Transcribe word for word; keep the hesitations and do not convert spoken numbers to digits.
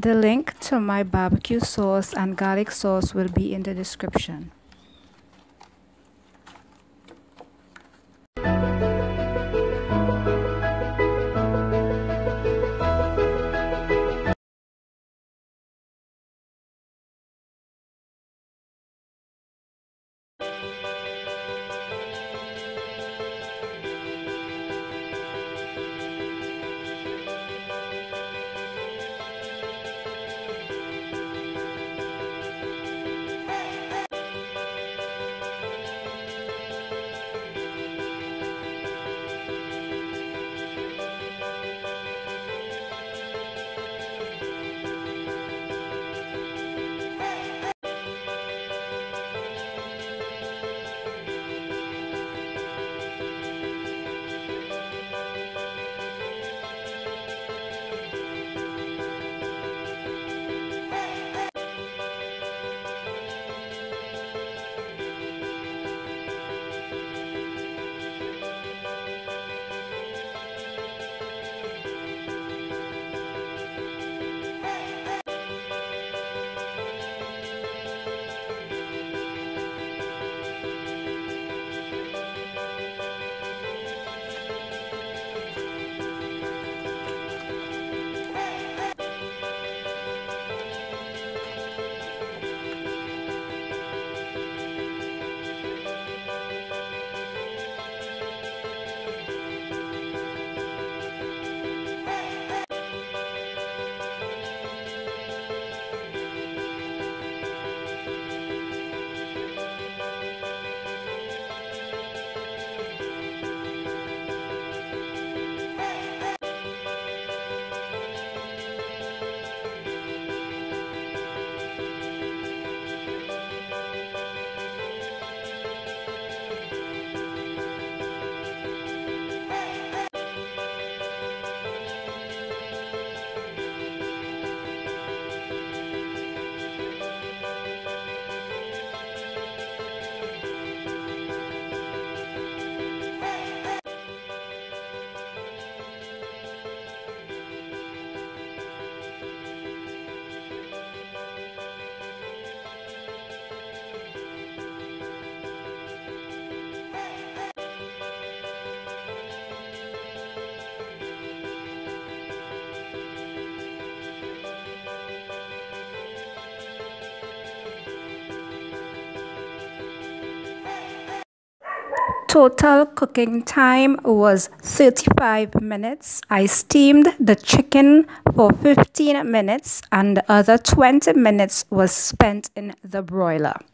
The link to my barbecue sauce and garlic sauce will be in the description. Total cooking time was thirty-five minutes. I steamed the chicken for fifteen minutes and the other twenty minutes was spent in the broiler.